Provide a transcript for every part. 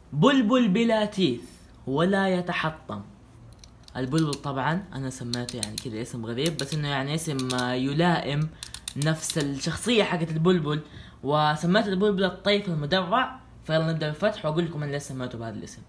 بلبل بلا تيث ولا يتحطم. البلبل طبعا انا سميته يعني كذا اسم غريب، بس انه يعني اسم يلائم نفس الشخصية حقت البلبل، وسميت البلبل الطيف المدرع. فيلا نبدأ بالفتح واقول لكم انا ليش سميته بهذا الاسم.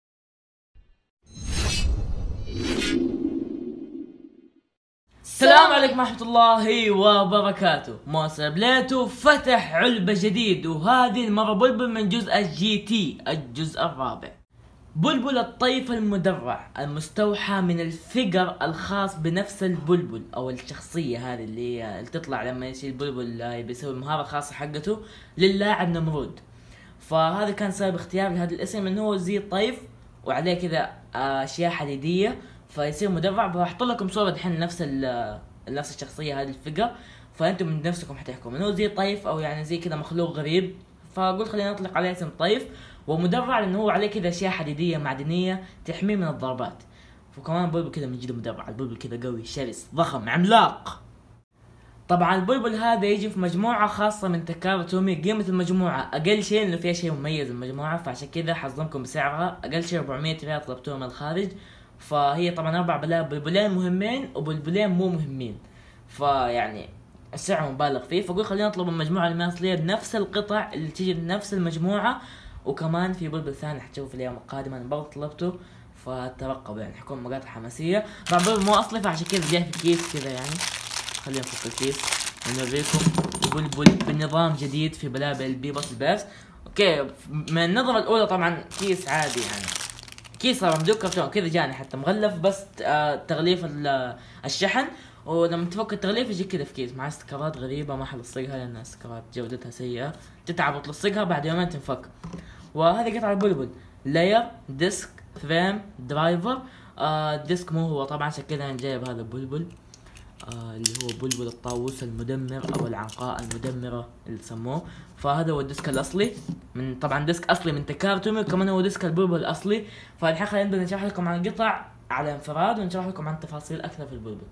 السلام عليكم ورحمة الله وبركاته. موسى بليتو فتح علبة جديد، وهذه المرة بلبل من جزء الجي تي الجزء الرابع. بلبل الطيف المدرع المستوحى من الفيجر الخاص بنفس البلبل او الشخصية هذه اللي تطلع لما يصير البلبل بيسوي المهارة الخاصة حقته للاعب نمرود. فهذا كان سبب اختيار لهذا الاسم، انه هو زي الطيف وعليه كذا اشياء حديدية فيصير مدرع. بحط لكم صورة دحين نفس الشخصية هذه الفيجر، فانتم من نفسكم حتحكموا انه زي طيف او يعني زي كذا مخلوق غريب. فقلت خلينا نطلق عليه اسم طيف ومدرع، لانه هو عليه كذا اشياء حديديه معدنيه تحميه من الضربات. وكمان بلبل كذا من جد مدرع، البلبل كذا قوي شرس ضخم عملاق. طبعا البلبل هذا يجي في مجموعه خاصه من تكارا تومي. قيمه المجموعه اقل شيء انه فيها شيء مميز المجموعه، فعشان كذا حظمكم بسعرها اقل شيء 400 ريال طلبتوها من الخارج. فهي طبعا 4 بلبلين مهمين وبلبلين مو مهمين، فيعني السعر مبالغ فيه. فقول خلينا نطلب المجموعه الماصليه بنفس القطع اللي تيجي بنفس المجموعه. وكمان في بلبل ثاني حتشوفه في الايام القادمه، انا برضه طلبته فترقبوا يعني حيكون مقاطع حماسيه. طبعا بلبل مو اصلي فعشان كذا جاي في كيس كذا يعني. خلينا نفك الكيس ونوريكم بلبل بنظام جديد في بلابل البيبوس الباس. اوكي، من النظره الاولى طبعا كيس عادي يعني، كيس صار ممدوك كرتون كذا جاني حتى مغلف بس تغليف الشحن. ولما تفك التغليف يجي كذا في كيس مع استكرات غريبه ما حلصقها لان استكرات جودتها سيئه، تتعب وتلصقها بعد يومين تنفك. وهذه قطعه البلبل لاير ديسك فريم درايفر. ديسك مو هو طبعا، عشان كذا انا جايب هذا البلبل اللي هو بلبل الطاووس المدمر او العنقاء المدمره اللي سموه. فهذا هو الديسك الاصلي من طبعا ديسك اصلي من تكارا تومي، وكمان هو ديسك البلبل الاصلي. فالحين خلينا نبدا نشرح لكم عن القطع على انفراد ونشرح لكم عن تفاصيل اكثر في البلبل.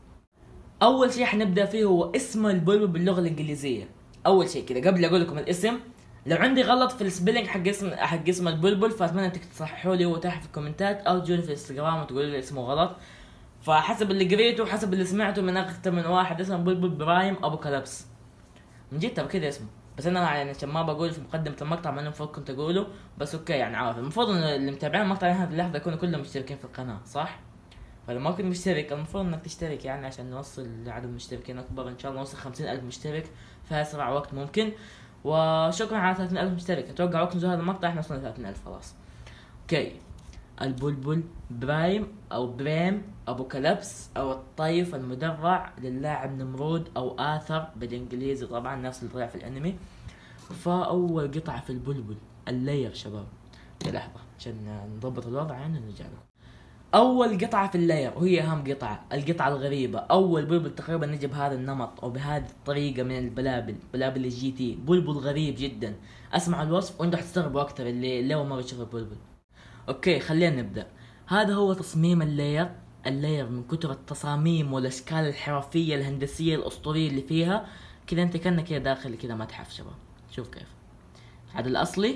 اول شيء حنبدا فيه هو اسم البلبل باللغه الانجليزيه. اول شيء كذا قبل اقول لكم الاسم، لو عندي غلط في السبيلنج حق اسم البلبل فاتمنى انك تصححوا لي تحت في الكومنتات او تجوني في الانستغرام وتقولوا لي اسمه غلط. فحسب اللي قريته وحسب اللي سمعته من اكثر من واحد اسمه بلبل برايم ابو كلبس، من جد ترى كذا اسمه. بس انا يعني عشان ما بقول في مقدمه المقطع ما المفروض كنت اقوله، بس اوكي يعني عارف المفروض ان اللي متابعين المقطع لهذه اللحظه يكونوا كلهم مشتركين في القناه صح؟ فاذا ما كنت مشترك المفروض انك تشترك يعني عشان نوصل لعدد مشتركين اكبر، ان شاء الله نوصل 50,000 مشترك في اسرع وقت ممكن. وشكرا على 30,000 مشترك، اتوقع وقت نزول هذا المقطع احنا وصلنا 30,000 خلاص. اوكي، البلبل برايم او بريم ابو كلبس او الطيف المدرع للاعب نمرود او آثر بالانجليزي طبعا نفس اللي طلع في الانمي. فاول قطعة في البلبل اللاير شباب. لحظة عشان نضبط الوضع يعني نرجع لكم. اول قطعة في اللاير وهي اهم قطعة، القطعة الغريبة. اول بلبل تقريبا نجي بهذا النمط او بهذه الطريقة من بلابل الجي تي. بلبل غريب جدا، اسمع الوصف وانتم حتستغربوا اكثر اللي اول مرة يشوف البلبل. اوكي خلينا نبدأ. هذا هو تصميم اللاير من كتر التصاميم والاشكال الحرفية الهندسية الاسطورية اللي فيها. كذا انت كأنك كذا داخل كذا متحف شباب. شوف كيف. هذا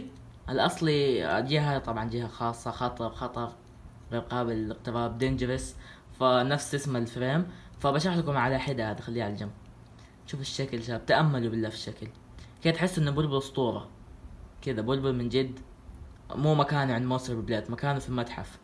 الاصلي جهة طبعا جهة خاصة، خطر غير قابل للاقتراب دينجرس، فنفس اسم الفريم. فبشرح لكم على حدة، هذا خليه على الجنب. شوف الشكل شباب، تأملوا بالله في الشكل كذا تحس انه بلبل اسطورة كذا. بلبل من جد مو مكانه عند موسر بلاد، مكانه في المتحف.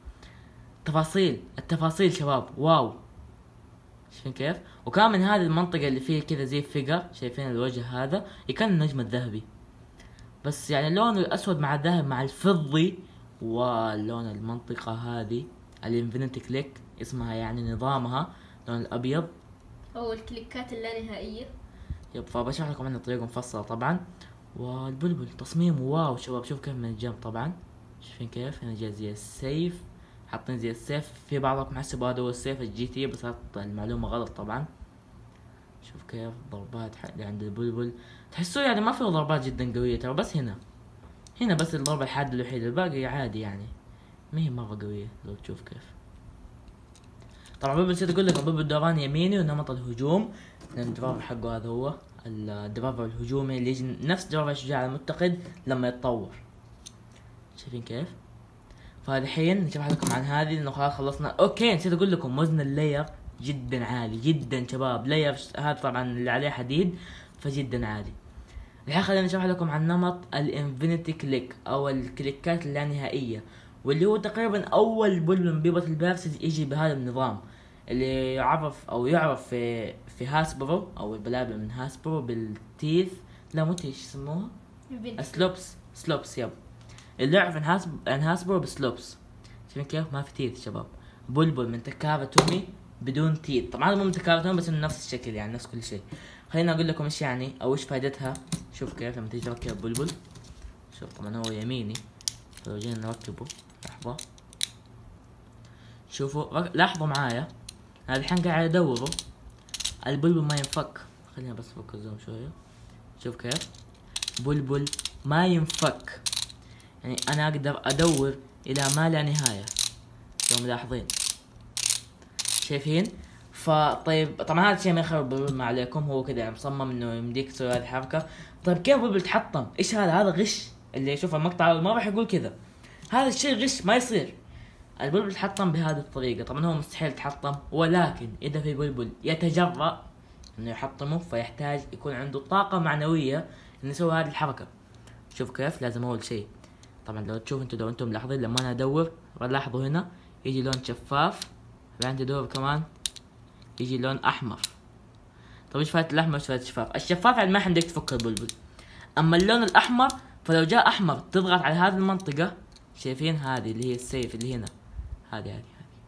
التفاصيل شباب واو، شايفين كيف؟ وكان من هذه المنطقة اللي فيه كذا زي فيجر، شايفين الوجه هذا يكون النجم الذهبي، بس يعني اللون الاسود مع الذهب مع الفضي. واللون المنطقة هذه الانفينيتي كليك اسمها يعني نظامها لون الابيض او الكليكات اللانهائية. يب، فبشرح لكم عنها طريقة مفصلة طبعا. والبلبل تصميم واو شباب، شوف كيف من الجنب طبعا، شايفين كيف هنا جاي زي السيف، حاطين زي السيف. في بعضكم حسبوا هذا هو السيف الجي تي، بس المعلومة غلط طبعا. شوف كيف ضربات عند البلبل، تحسوا يعني ما فيه ضربات جدا قوية ترى، بس هنا بس الضربة الحادة الوحيدة، الباقي عادي يعني ما هي مرة قوية لو تشوف كيف. طبعا بلبل نسيت اقول لكم بلبل دوران يميني ونمط الهجوم، لان الدرافر حقه هذا هو الدرافر الهجومي اللي يجي نفس درافر الشجاع المتقد لما يتطور. شايفين كيف؟ فالحين نشرح لكم عن هذه لانه خلاص خلصنا. اوكي نسيت اقول لكم وزن اللاير جدا عالي جدا شباب. لاير هذا طبعا اللي عليه حديد فجدا عالي. الحين خلينا نشرح لكم عن نمط الانفينيتي كليك او الكليكات اللانهائية، واللي هو تقريبا اول بلبل من بيبة البارسز يجي بهذا النظام اللي يعرف في هاسبرو او البلابل من هاسبرو بالتيث. لا مو تيث، يسموها سلوبس يب. اللي يعرف عن هاسبرو بسلوبس. شايفين كيف ما في تيث شباب. بلبل من تكارا تومي بدون تيث. طبعا هذا مو من تكارا تومي بس انه نفس الشكل يعني نفس كل شيء. خلينا اقول لكم ايش يعني او ايش فائدتها. شوف كيف لما تيجي تركب بلبل. شوف طبعا هو يميني، لو جينا نركبه لحظة شوفوا لاحظوا معايا انا الحين قاعد ادوره البلبل ما ينفك. خلينا بس افك الزوم شوية. شوف كيف بلبل ما ينفك، يعني انا اقدر ادور الى ما لا نهاية لو ملاحظين. شايفين؟ فطيب طبعا هذا الشيء ما يخرب البلبل ما عليكم، هو كذا يعني مصمم انه يمديك تسوي هذه الحركة. طيب كيف البلبل تحطم؟ ايش هذا غش. اللي يشوف المقطع ما راح يقول كذا، هذا الشيء غش ما يصير. البلبل يتحطم بهذه الطريقة. طبعا هو مستحيل يتحطم، ولكن اذا في بلبل يتجرأ انه يحطمه فيحتاج يكون عنده طاقة معنوية انه يسوي هذه الحركة. شوف كيف لازم اول شيء طبعا لو تشوف لو انتم ملاحظين لما انا ادور لاحظوا هنا يجي لون شفاف، بعدين تدور كمان يجي لون احمر. طيب ايش فائدة الاحمر وايش فائدة الشفاف؟ الشفاف يعني ما عندك تفك البلبل، اما اللون الاحمر فلو جاء احمر تضغط على هذه المنطقة. شايفين هذه اللي هي السيف اللي هنا، هذه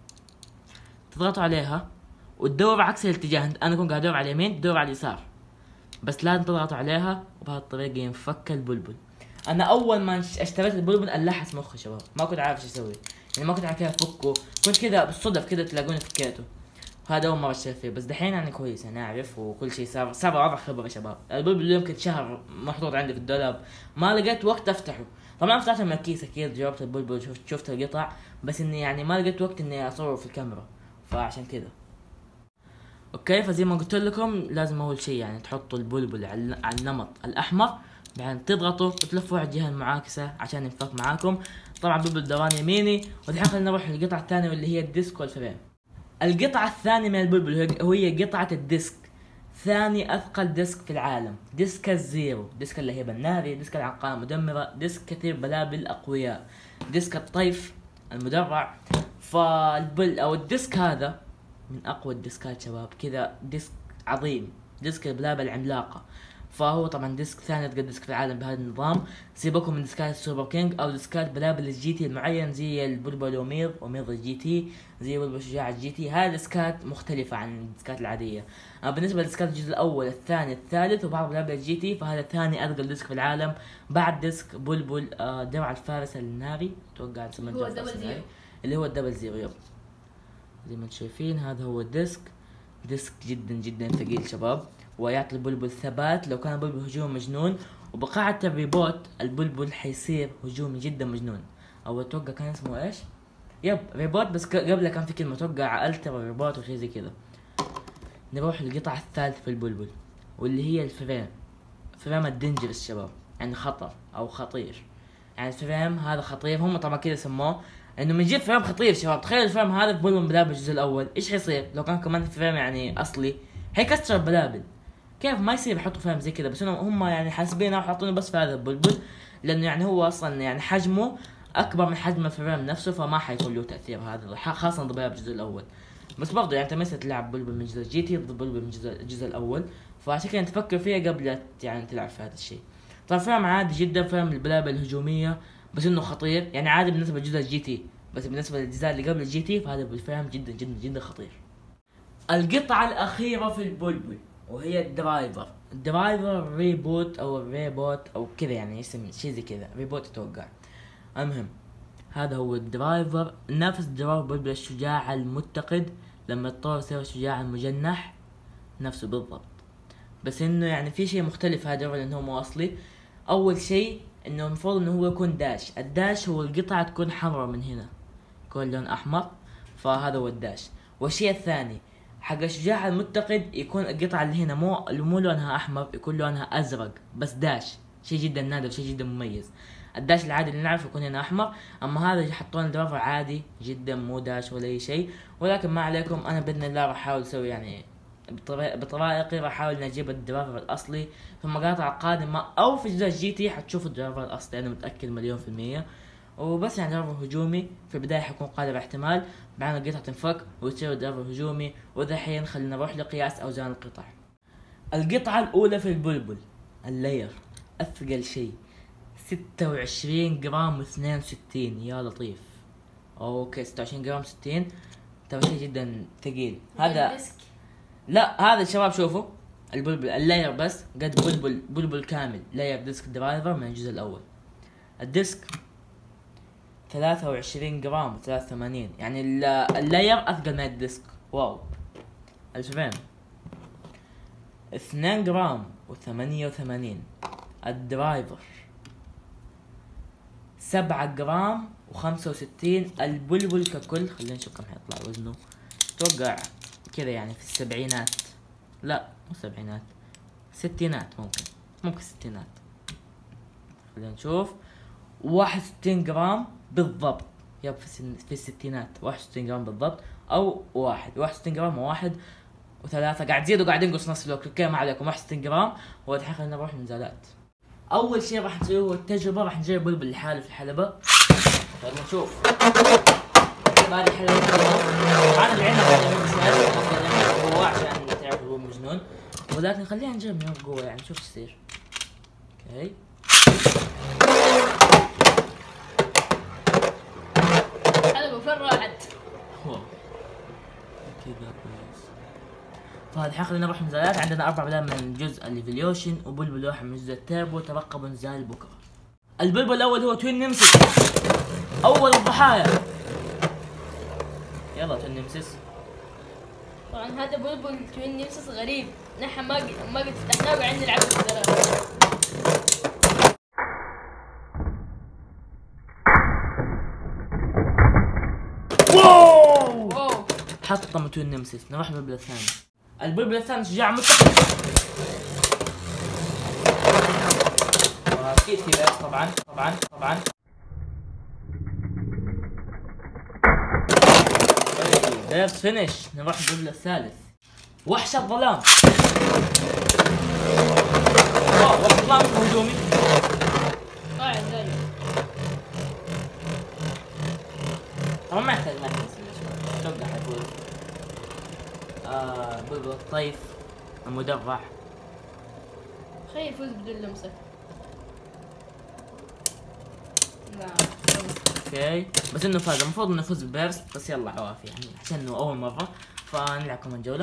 تضغطوا عليها وتدور عكس الاتجاه. انا كنت قاعد ادور على اليمين تدور على اليسار، بس لازم تضغطوا عليها وبهذه الطريقة ينفك البلبل. انا اول ما اشتريت البلبل انلحس مخي شباب، ما كنت عارف ايش اسوي، يعني ما كنت عارف كيف افكه، كنت كذا بالصدف كذا تلاقوني فكيته. هذا اول مرة اشتريت فيه، بس دحين يعني كويس انا اعرف وكل شيء صار وضع خبرة يا شباب. البلبل اللي يمكن شهر محطوط عندي في الدولاب ما لقيت وقت افتحه. طبعا فتحته من الكيس اكيد، جربت البلبل شفت القطع، بس اني يعني ما لقيت وقت اني اصوره في الكاميرا فعشان كذا. اوكي فزي ما قلت لكم لازم اول شيء يعني تحطوا البلبل على النمط الاحمر، بعدين تضغطوا وتلفوا على الجهة المعاكسة عشان ينفك معاكم. طبعا بلبل دوران يميني. والحين خلينا نروح للقطعة الثانية واللي هي الديسك والفريم. القطعة الثانية من البلبل وهي قطعة الديسك، ثاني اثقل ديسك في العالم. ديسك الزيرو، ديسك اللهيب الناري، ديسك العنقاء المدمرة، ديسك كثير بلابل اقوياء، ديسك الطيف المدرع. او الديسك هذا من اقوى الديسكات شباب، كذا ديسك عظيم، ديسك البلابل العملاقة. فهو طبعا ديسك ثاني اتقل ديسك في العالم بهذا النظام. سيبكم من ديسكات السوبر كينج او ديسكات بلابل الجي تي المعين زي البلبل اوميض الجي تي، زي بلبل شجاع الجي تي. هذه ديسكات مختلفة عن الديسكات العادية. بالنسبة لديسكات الجزء الاول الثاني الثالث وبعض بلابل الجي تي فهذا ثاني اتقل ديسك في العالم بعد ديسك بلبل درع الفارس الناري، اتوقع اسمه هو الدبل زيرو اللي هو الدبل زيرو يب. زي ما انتم شايفين هذا هو الديسك، ديسك جدا جدا ثقيل شباب، ويعطي البلبل ثبات لو كان البلبل هجوم مجنون. وبقاعة الريبوت البلبل حيصير هجومي جدا مجنون، او اتوقع كان اسمه ايش؟ يب ريبوت، بس قبله كان في كلمة اتوقع الترا ريبوت وشي زي كذا. نروح للقطعة الثالثة في البلبل واللي هي الفريم. فريم الدينجرس شباب، يعني خطر او خطير، يعني الفريم هذا خطير. هم طبعا كذا سموه انه بنجيب فريم خطير شباب. تخيل الفريم هذا في بلبل بلابل الجزء الاول، ايش حيصير لو كان كمان فريم يعني اصلي؟ حيكسر البلابل. كيف ما يصير يحطوا فريم زي كذا، بس هم يعني حاسبينه وحاطينه بس في هذا البلبل، لانه يعني هو اصلا يعني حجمه اكبر من حجم الفريم نفسه، فما حيكون له تاثير هذا خاصه ضد الجزء الاول. بس برضه يعني انت مثل تلعب بلبل من جزء جي تي ضد بلبل من الجزء الاول، فعشان كذا تفكر فيها قبل يعني تلعب في هذا الشيء. طبعا فريم عادي جدا، فريم البلابل الهجوميه، بس انه خطير يعني عادي بالنسبه لجزء الجي تي، بس بالنسبه للاجزاء اللي قبل الجي تي فهذا الفريم جدا جدا جدا خطير. القطعه الاخيره في البلبل وهي الدرايفر. الدرايفر ريبوت او كذا يعني اسم شيء زي كذا، ريبوت اتوقع. المهم هذا هو الدرايفر، نفس درايفر بلبل الشجاع المتقد لما تطور يصير الشجاع المجنح، نفسه بالضبط. بس انه يعني في شيء مختلف هذا لانه مو اصلي. اول شيء انه المفروض انه هو يكون داش. الداش هو القطعة تكون حمراء من هنا، يكون لون احمر، فهذا هو الداش. والشيء الثاني حق الشجاع المتقد يكون القطعة اللي هنا مو لونها احمر، يكون لونها ازرق بس داش، شيء جدا نادر، شيء جدا مميز. الداش العادي اللي نعرفه يكون هنا احمر، اما هذا حطوا درايفر عادي جدا مو داش ولا اي شيء. ولكن ما عليكم، انا باذن الله راح احاول اسوي يعني بطريقي راح احاول اجيب الدرايفر الاصلي في المقاطع القادمه، او في جزء جي تي حتشوفوا الدرايفر الاصلي، انا متاكد مليون في المية. وبس يعني درايفر هجومي في البدايه حيكون قادر احتمال، بعدين القطعه تنفك وتصير درايفر هجومي. ودحين خلينا نروح لقياس اوزان القطع. القطعه الاولى في البلبل اللاير، اثقل شيء 26 جرام و62 يا لطيف. اوكي 26 جرام 60 ترى شيء جدا ثقيل هذا. لا هذا الشباب شوفوا البلبل اللاير بس قد بلبل كامل، لاير ديسك درايفر من الجزء الاول. الديسك 23 جرام و83، يعني اللاير اثقل من الديسك. واو. الفريم 2 جرام و88. الدرايفر 7 جرام و65. البلبل ككل خلينا نشوف كم حيطلع وزنه، اتوقع كذا يعني في السبعينات، لا مو سبعينات، ستينات، ممكن ستينات. خلينا نشوف 61 جرام بالضبط، يب في الستينات 61 جرام بالضبط، او 61 جرام وواحد وثلاثة قاعد تزيد وقاعد ينقص نفس الوقت. اوكي ما عليكم 61 جرام. والحين خلينا نروح نزالات. اول شيء راح نسويه هو التجربة، راح نجرب بلبل لحاله في الحلبة. يلا نشوف هذه الحلبة. طبعا العنب هو عشان تعرف هو مجنون، ولكن خلينا نجرب من قوة يعني نشوف ايش يصير. اوكي حلبة فين راحت؟ كذا كويس. فهذا الحين خلينا نروح نزالات. عندنا 4 بلاد من جزء الليفليوشن وبلبل واحد من جزء التيربو. ترقبوا نزال بكره. البلبل الاول هو توين نمسيس، اول الضحايا. يلا توين نمسيس. طبعا هذا بلبل توين نمسيس غريب، نحن ما قد فتحناه وقاعدين نلعب بالزرار. واو حطم توين نمسيس. نروح للبلبل الثاني. البلبل الثاني شجاع متحد. اكيد في بيرس طبعا. بيرس فينيش. نروح للبلبل الثالث. وحش الظلام. واو وحش الظلام هجومي. طبعا ما يحتاج اتوقع حيفوز. بلبل الطيف المدرع. خليه يفوز بدون لمسة. نعم. اوكي بس انه فاز، المفروض انه يفوز ببيرس، بس يلا عوافي يعني عشان انه اول مرة فنلعب كمان جولة.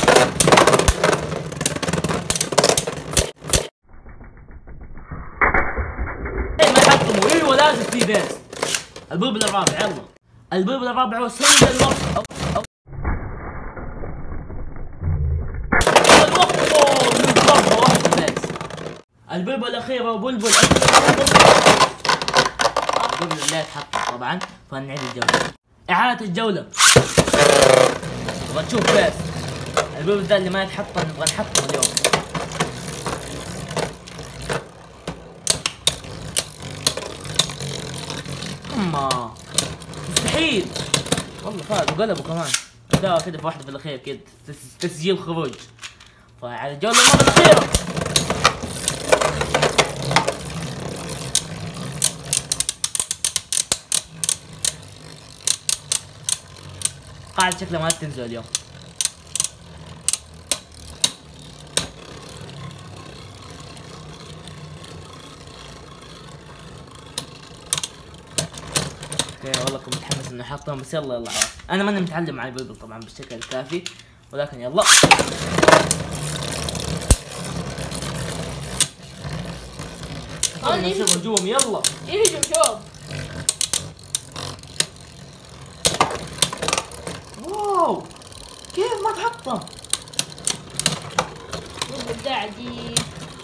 ما حطموا. ايوه لازم في بيرس. البلبل الرابع. يلا البلبل الرابع هو سند الوقت. البلبل الاخير هو بلبل البلبل اللي يتحط طبعا. فنعيد الجولة، اعادة الجولة. نبغى نشوف بس البلبل ذا اللي ما يتحط نبغى نحطه اليوم. اما مستحيل والله فاز وقلبوا كمان. ده كده في واحدة في الاخير كده تسجيل خروج. فعلى الجولة المرة الأخيرة. قاعد شكله ما تنزل اليوم. اوكي والله كنت متحمس انه احطهم، بس يلا عارف. انا ماني متعلم مع البلبل طبعا بالشكل الكافي، ولكن يلا. نشوف هجوم. يلا يهجم شوف. واو كيف ما تحطم؟ بلبل ده عجيب.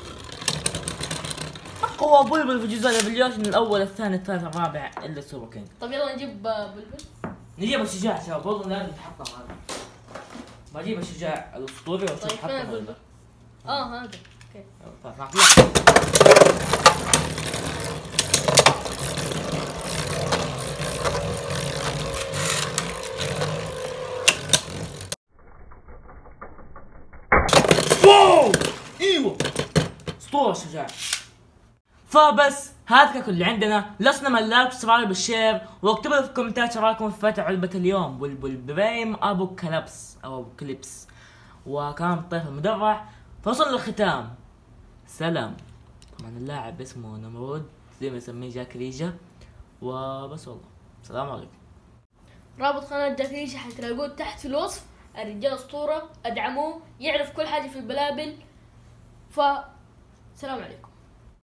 اقوى بلبل في جزء الفيديوهات من الاول الثاني الثالث الرابع الا سوبر كينج. طب يلا نجيب بلبل. نجيب الشجاع شباب، والله لازم يتحطم هذا. بجيب الشجاع الاسطوري واشوف طيب فين بلبل؟ هذا اوكي. اسطورة شجاع. فبس هذا كل اللي عندنا، لسنا من اللايك والسبسكرايب بالشير، واكتبوا في الكومنتات رايكم في فتح علبة اليوم بلبل بريم ابو كلبس او ابو كليبس، وكان الطيف المدرع. فوصلنا للختام، سلام. طبعا اللاعب اسمه نمرود زي ما يسميه جاك ريجا، وبس والله السلام عليكم. رابط قناة جاك ريجا حتلاقوه تحت في الوصف. الرجال اسطورة، ادعموه، يعرف كل حاجة في البلابل. سلام عليكم.